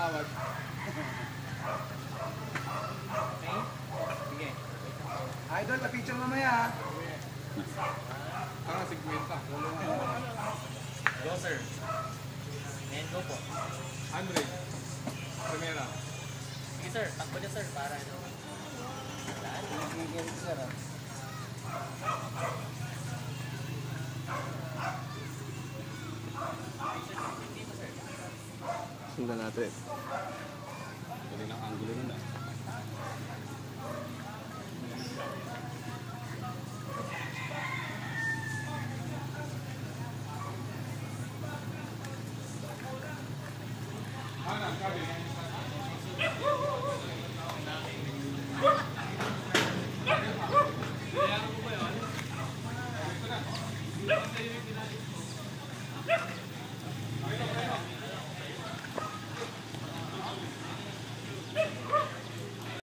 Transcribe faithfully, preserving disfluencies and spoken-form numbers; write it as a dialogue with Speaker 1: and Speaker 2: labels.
Speaker 1: tawag.
Speaker 2: Okay? Sige.
Speaker 3: Idol, pa-picture mamaya ha.
Speaker 1: Saka fifty.
Speaker 2: Go, sir. And go po.
Speaker 1: Andre. Primera.
Speaker 2: Sige, sir. Takbo niya, sir. Para ano.
Speaker 3: Sige, sir ha.
Speaker 4: Sundan natin.
Speaker 1: Galing ang angulo nun ah. Ano, sabi